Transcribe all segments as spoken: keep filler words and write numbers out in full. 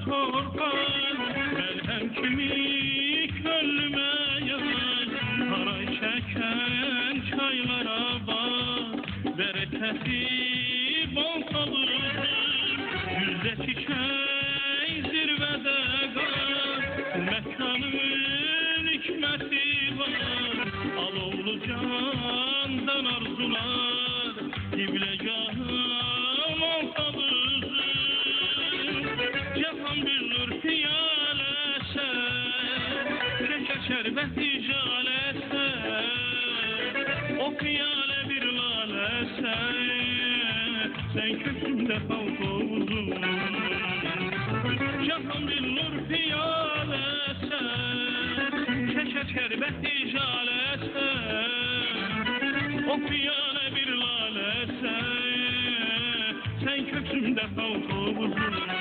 korkar Melhem kimi könlüme yar Haray çeken çaylara bak Bereketi bol kalır Yüzde çiçek zirvede kal Mekanın hikmeti var Alovlu candan arzular Kiblegahım olsadır Cehan bir nur piyalese Şeker şerbet icalese O piyale bir lalese Sen kökümde kavgozun Cehan bir nur piyalese Şeker şerbet icalese O piyale bir lalese Sen köksümde kavgozun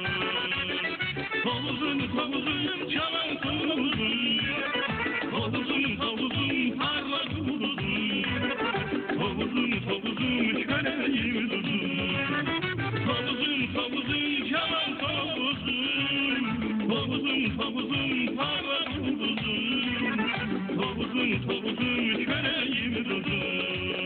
Tovuzun tovuzun çalan tovuzun Tovuzun tovuzun parla tovuzun Tovuzun tovuzun köleğim tuzun Tovuzun tovuzun çalan tovuzun Tovuzun tovuzun parla tovuzun Tovuzun tovuzun köleğim tuzun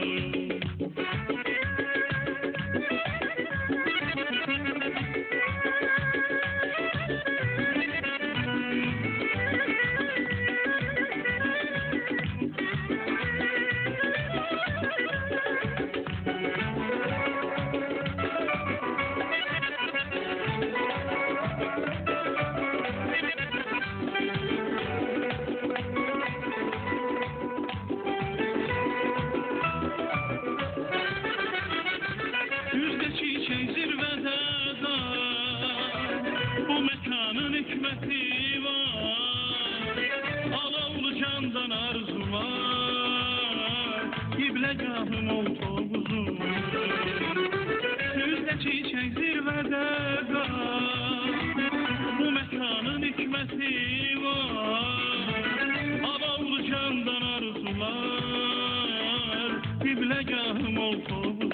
Kiblegahım ol tovuzum Süzde çiçek zirvede kal Bu mekanın hikmeti var Alavlı candan arzular Kiblegahım ol tovuzum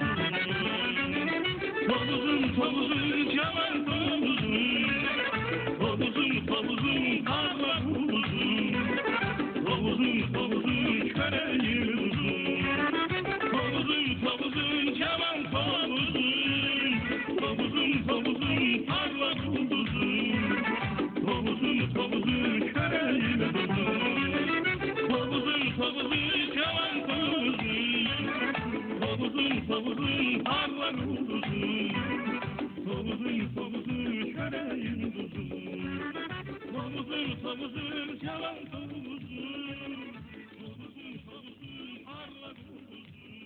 Tovuzum tovuzum canan tovuzum Tovuzum tovuzum parla tovuzum Tovuzum tovuzum köreğim Tovuzun tovuzun canan tovuzun Tovuzun tovuzun parla tovuzun Tovuzun tovuzun köreğim Tovuzun tovuzun canan tovuzun Tovuzun tovuzun parla tovuzun Tovuzun tovuzun köreğim Tovuzun tovuzun canan tovuzun Tovuzun tovuzun parla tovuzun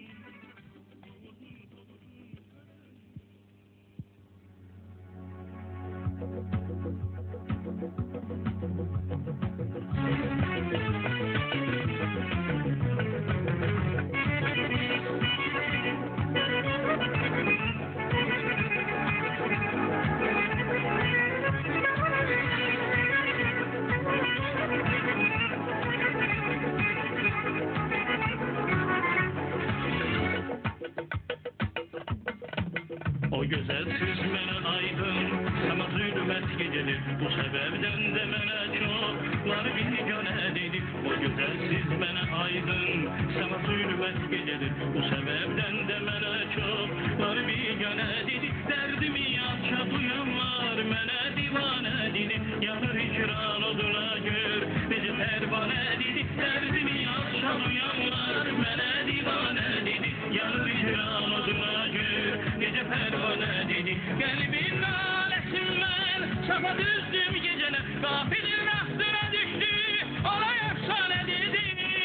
O güzel süzmene aydın, sana zulmet gecedir. Bu sebepten de mene çoklar bir gane dedi. O güzel süzmene aydın, sana zulmet gecedir. Bu sebepten de mene çoklar bir gane dedi. Derdimi yaşa duyanlar mene divane dedi. Yanır hicran oduna gör, bizi pervane dedi. Derdimi yaşa duyanlar mene divane dedi. Yanır hicran oduna gör, gece pervane dedi. Kalbin nalesinden şafa düzdüm gecene. Gafilin ahtına düştü, olay efsane dedi.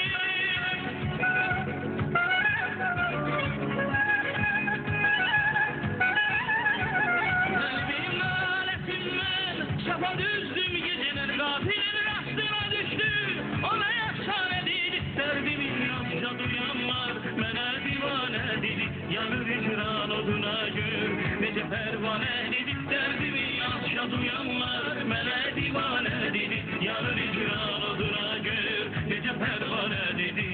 Kalbin nalesinden şafa düzdüm gecene. Gafilin ahtına düştü, olay efsane dedi. Derdimi yaşa duyanlar mene divane dedi. Yanır hicran oduna gör, gece pervane dedi. Derdimi yaşa duyanlar mene divane dedi. Yanır hicran oduna gör, gece pervane dedi.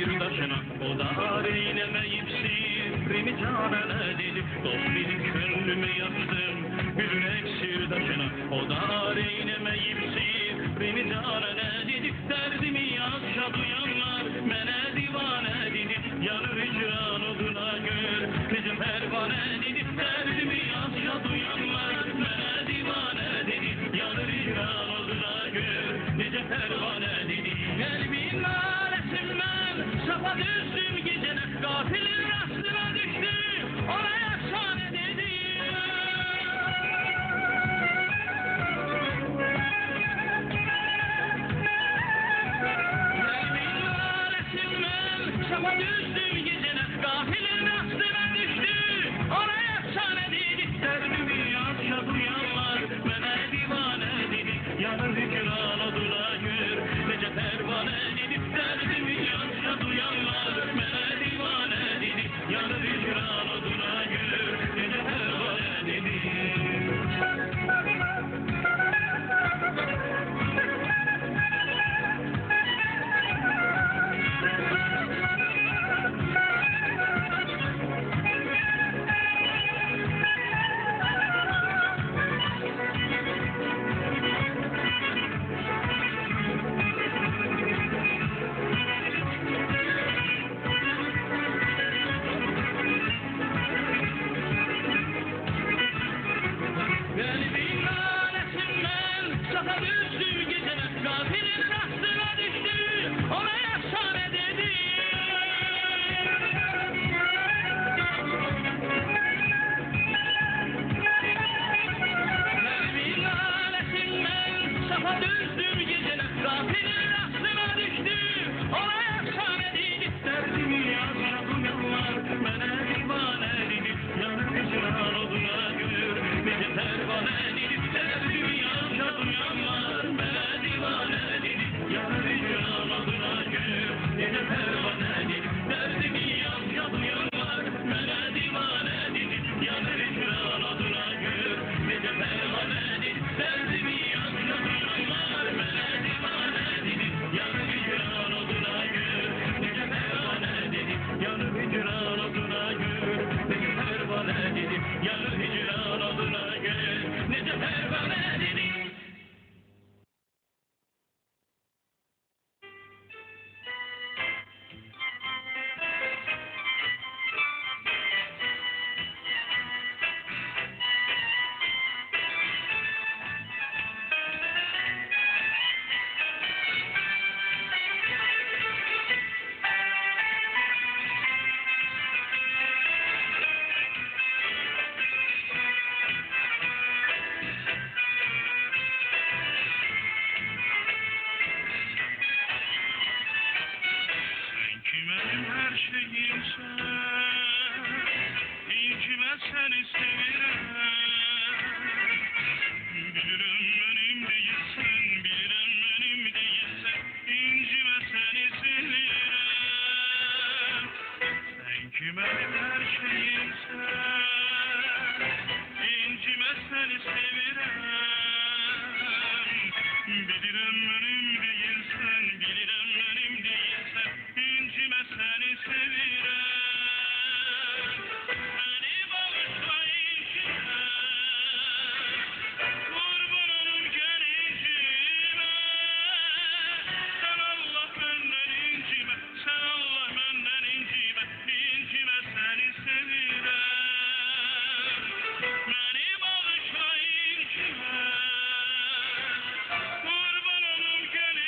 sirdaşına, o da eylemeyip sirrimi canana dedi. Dost benim gönlümü yaktım, gülürek sirdaşına, o da eylemeyip sirrimi canana dedi. Derdimi yazca duyanlar, mene divane dedi. Yanır hicran oduna gör, nece pervane dedi. Derdimi yazca duyanlar, mene divane dedi. Yanır hicran oduna gör, nece pervane dedi. Kalbin lalesinden safa düzdüm gecene, gafilin rastına düştü, oraya efsane dedi. Kalbin lalesinden safa düzdüm gecene, gafilin rastına düştü, oraya efsane dedi. Derdimi yazca duyanlar, bana divane dedi. Yanır hicran oduna gör, nece pervane dedi. Derdimi yazca duyanlar, bana divane dedi. Yanır hicran oduna gör, nece pervane dedi. Kalbin lalesinden safa düzdüm gecene, gafilin rastına düştü, oraya efsane dedi. Kalbin lalesinden safa düzdüm gecene, gafilin rastına düştü, oraya efsane dedi. Derdimi yazca duyanlar, bana divane dedi. Yanır hicran oduna gör, nece pervane dedi. Derdimi yazca duyanlar, bana divane dedi. Yanır hicran oduna gör, nece pervane dedi. Derdimi yazca duyanlar, bana divane dedi. Yanır hicran oduna gör, nece pervane dedi. Derdimi yazca duyanlar, bana divane dedi. Yanır hicran oduna gör, nece pervane dedi. Yanır hicran oduna gör, nece pervane dedi. Yanır hicran oduna gör, nece pervane dedi. Sen ki benim her şeyimsen, incime seni sevirem. Bilirim benim değilsen, bilirim benim değilsen, incime seni sevirem. Sen ki benim her şeyimsen, incime seni sevirem. Bilirim benim değilsen, bilirim benim değilsen, incime seni sevirem. Beni bağışla incime, kurban olum gel incime. Sen Allah benden incime, sen Allah benden incime, incime seni sevirem. Beni bağışla incime, kurban olum gel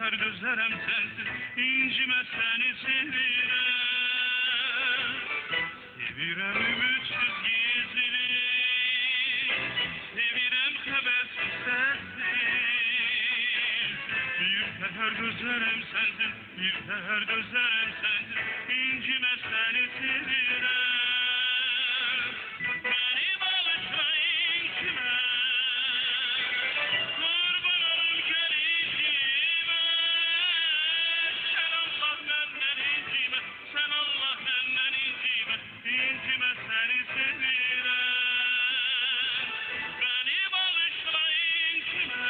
seher dözerem sensiz, incime seni sevirem. Sevirem ümitsiz gizli, sevirem habersiz sensiz. Bir seher dözerem sensiz, bir seher dözerem sensiz, incime seni sevirem. Beni bağışla incime, kurban olum gelişime. Sen Allah benden incime, sen Allah benden incime, incime seni sevirem. Beni bağışla incime,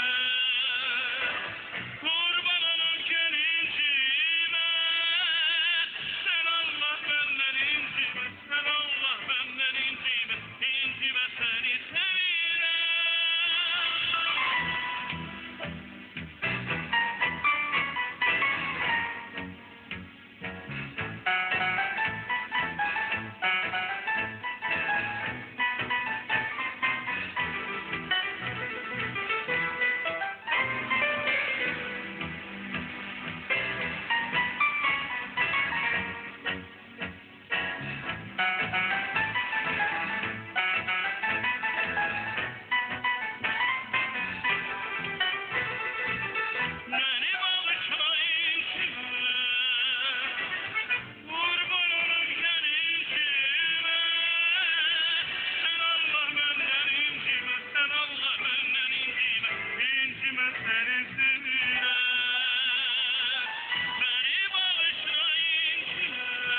kurban olum gelincime. Sen Allah benden incime, sen Allah benden incime, incime seni sevirem. Beni bağışla incime, kurban olum gelincime. Sen Allah benden incime, sen Allah benden incime, incime seni sevirem. Beni bağışla incime,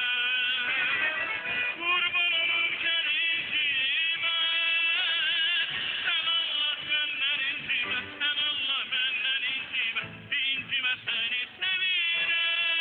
kurban olum gelincime. Sen Allah benden incime, sen Allah benden incime, incime seni sevirem.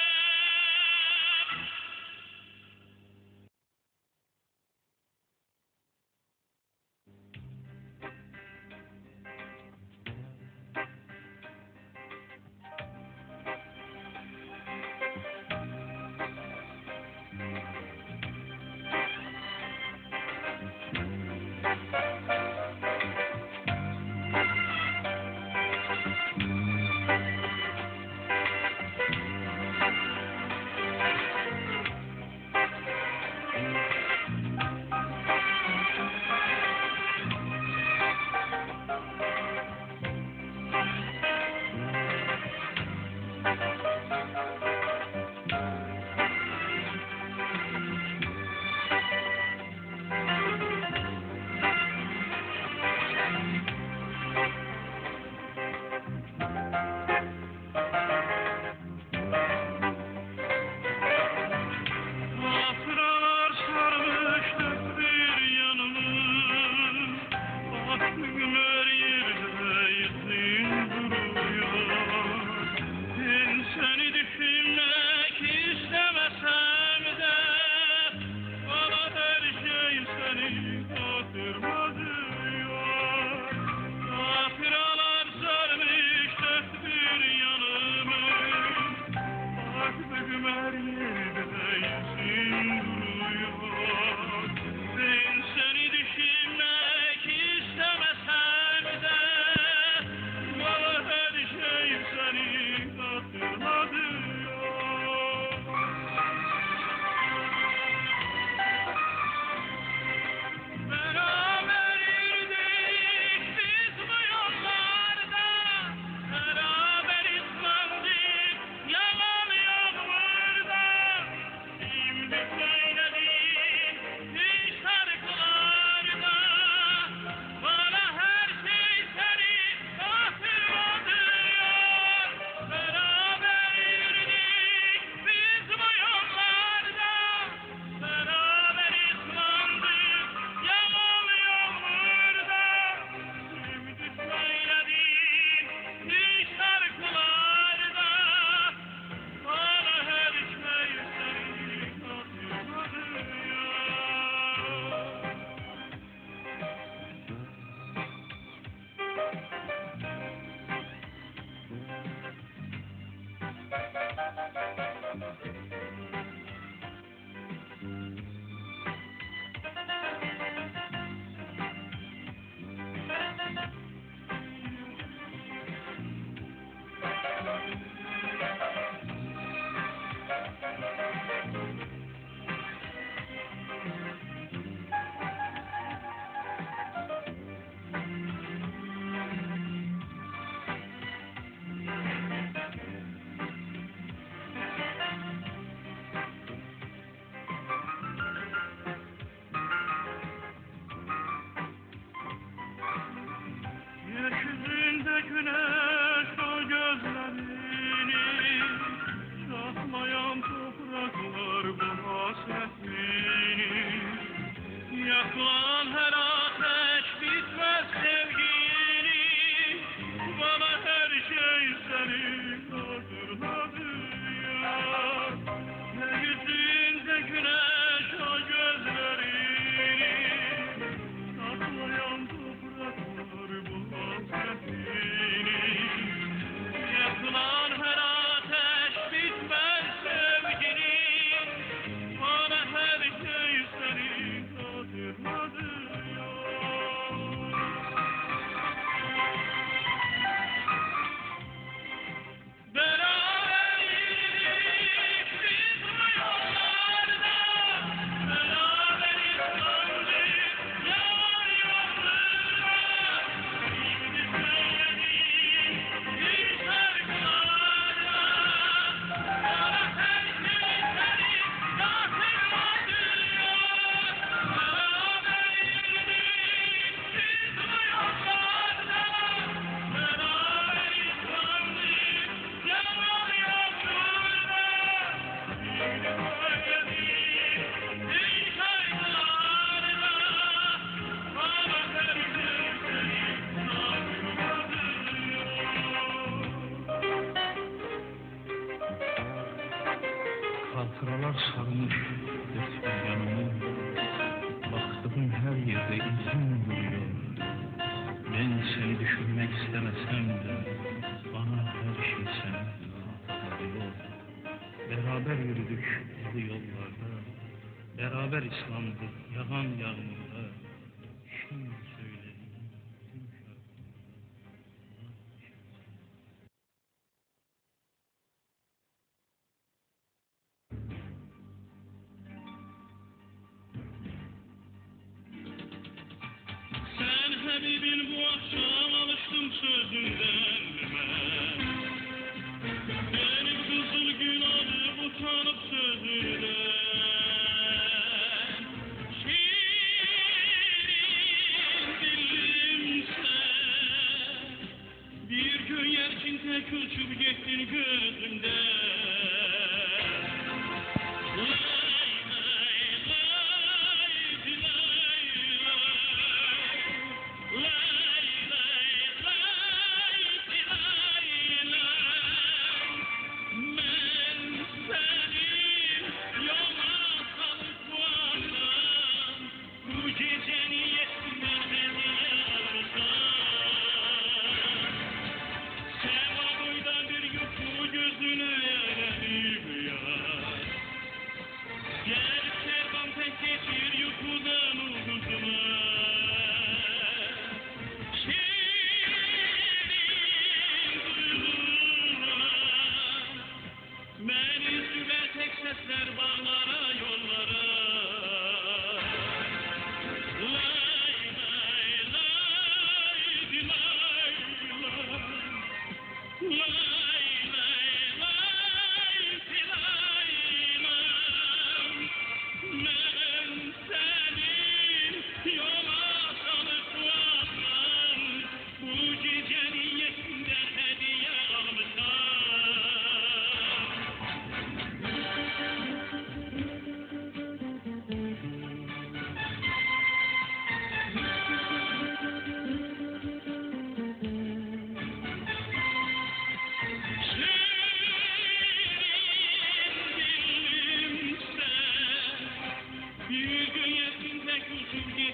Hatıralar sarmış dört bir yanımı, aklım her yerde izin duruyor. Ben seni düşünmek istemesem de, bana her şey seni hatırlatıyor. Hatıralar sarmış dört bir yanımı, aklım her yerde izin duruyor. Ben seni düşünmek istemesem de, bana her şey seni hatırlatıyor. Beraber yürüdük biz bu yollarda, beraber ıslandık yalan yağmurda. güneş o gözlerini, çatlayan topraklar bu hasretini. Yakılan her ateş bitmez sevgini, bana her şey seni hatırlatıyor. Ne yüzünde güneş o gözlerini, çatlayan topraklar bu hasretini. Yakılan her ateş bitmez sevgini, bana her şey seni hatırlatıyor. Beraber yürüdük biz bu yollarda, beraber İslam'dık yar yollarına. Şimdi söylediğim bir şarkılarda, bana her şey seni hatırlatıyor. Beraber yürüdük biz bu yollarda, beraber İslam'dık yar yollarına. Şimdi söylediğim bir şarkılarda, bana her şey seni hatırlatıyor. Hatıralar sarmış dört bir yanımı, baktığım her yerde izin duruyor. Ben seni düşünmek istemesem de bana her şey seni hatırlatıyor. Beraber yürüdük bu yollarda, beraber İslam'dık yağan yağmurda. Şimdi söylediğim tüm şarkılarda. Sen Habibin bu akşam alıştım sözünden ben. Benim kızıl gün alıp utanıp sözünden. Şirin dilimse, bir gün yer için tek uçup gittin gözümden. Sesler bağlara yollara. Lay lay lay di lay lay. Lay lay lay di lay lay. Ben seni yola salıp varmam, bu gece niyetinden hediye almışam. Bir gün yetimde küçük